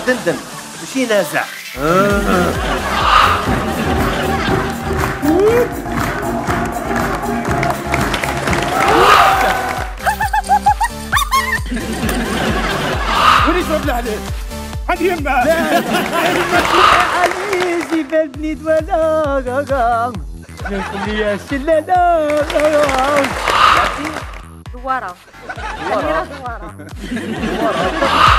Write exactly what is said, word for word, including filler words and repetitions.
دندن ماشي نازع. وين يشرب العليل؟ عند يمه. علي جبال بنيد ولا نقول يا شلاله دواره. دواره. دواره.